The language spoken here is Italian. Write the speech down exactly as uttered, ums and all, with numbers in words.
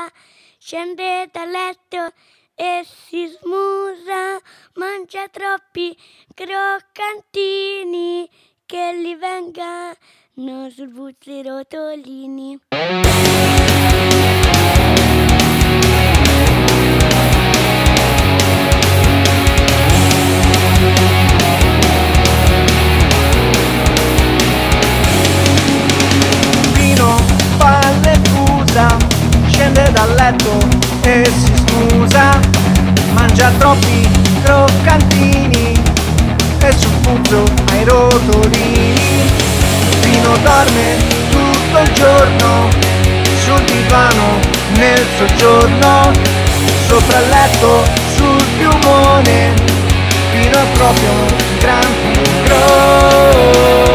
scende dal letto e si smusa, mangia troppi croccantini che gli vengano sul busto i rotolini. Scende dal letto e si scusa, mangia troppi croccantini e sul puzzo ai rotolini. Pino dorme tutto il giorno sul divano nel soggiorno, sopra il letto sul piumone. Pino è proprio un gran pigro.